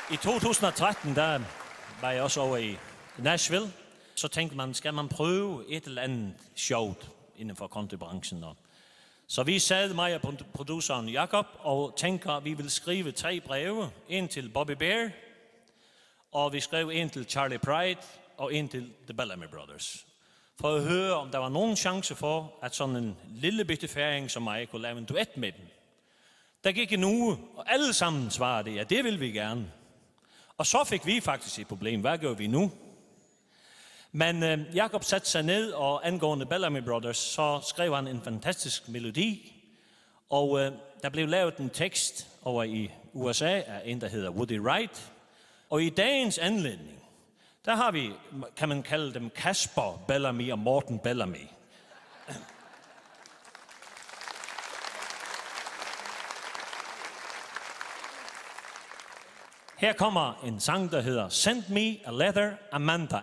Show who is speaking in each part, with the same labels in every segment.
Speaker 1: I 2013, der var jeg også over i Nashville. Så tænkte man, skal man prøve et eller andet sjovt inden for countrybranchen? Så vi sad, mig og produceren Jakob, og tænker, at vi vil skrive 3 breve. En til Bobby Bear, og vi skrev en til Charlie Pride, og en til The Bellamy Brothers. For at høre, om der var nogen chance for, at sådan en lille bitte færing som mig kunne lave en duet med dem. Der gik en uge, og alle sammen svarede, ja, det vil vi gerne. Og så fik vi faktisk et problem. Hvad gør vi nu? Men Jakob satte sig ned, og angående Bellamy Brothers, så skrev han en fantastisk melodi. Og der blev lavet en tekst over i USA af en, der hedder Woody Wright. Og i dagens anledning, der har vi, kan man kalde dem Casper Bellamy og Morten Bellamy. Her kommer en sang, der hedder Send Me a Letter, Amanda.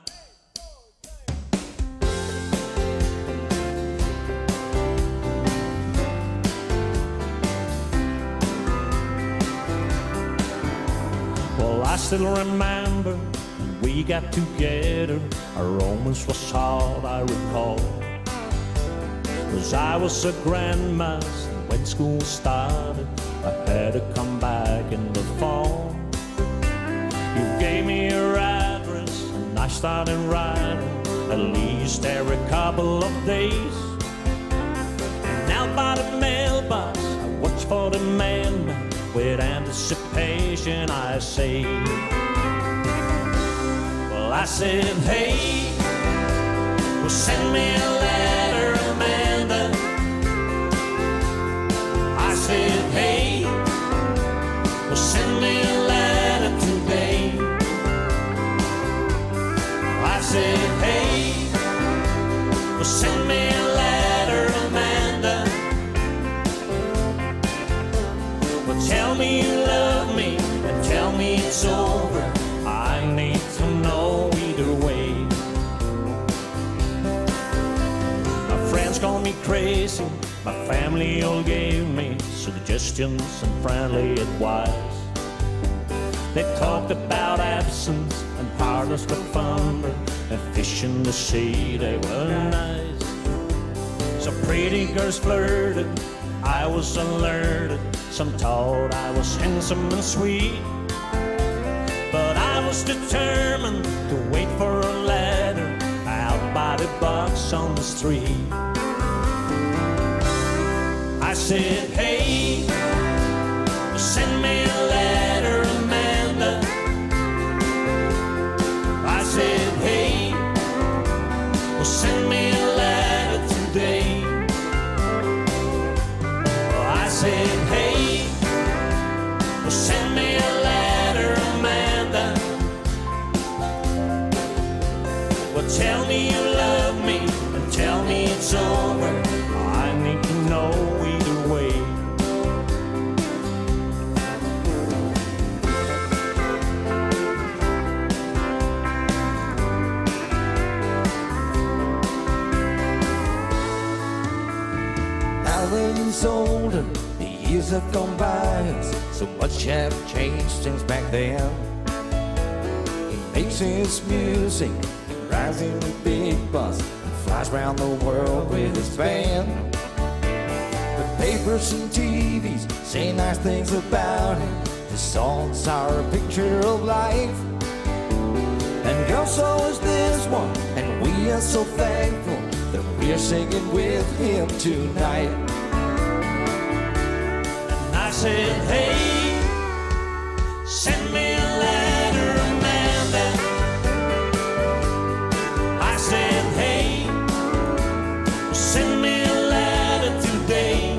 Speaker 1: Well, I still remember when we got together. Our romance was hard, I recall. 'Cause I was a grandmaster when school started. I had to come back in the fall. You gave me your address and I started writing at least every couple of days. And now by the mailbox I watch for the mailman. With anticipation I say, well, I said, hey, well, send me a letter, Amanda. I said, hey, well, send me a letter today. I said, hey, well, send me a letter, Amanda. Well, tell me you love me and tell me it's over. I need to know either way. My friends call me crazy. My family all gave me suggestions and friendly advice. They talked about absence and hardest of thunder and fish in the sea, they were nice. So pretty girls flirted, I was alerted. Some thought I was handsome and sweet, but I was determined to wait for a letter out by the box on the street. I said, hey, send me a letter, Amanda. I said, hey, well, send me a letter today. I said, hey, well, send me a letter, Amanda. Well, tell me you love me and tell me it's over. I need to know either way.
Speaker 2: Older, the years have gone by, so much have changed since back then. He makes his music, he rides in the big bus, and flies around the world with his band. The papers and TVs say nice things about him. His songs are a picture of life. And girl, so is this one, and we are so thankful that we are singing with him tonight.
Speaker 1: I said, hey, send me a letter, Amanda. I said, hey, send me a letter today.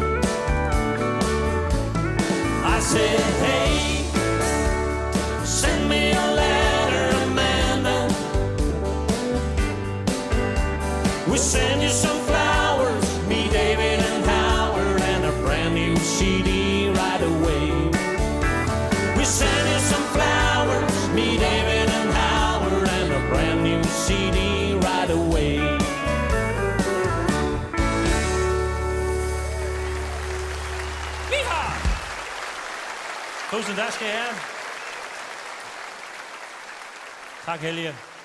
Speaker 1: I said, hey, send me a letter, Amanda. We send you some flowers, me, David, and Howard, and a brand new CD right away. We send you some flowers, me, David, and Howard, and a brand new CD right away. Yeehaw! Tusind tak skal I have. Tak, Helge.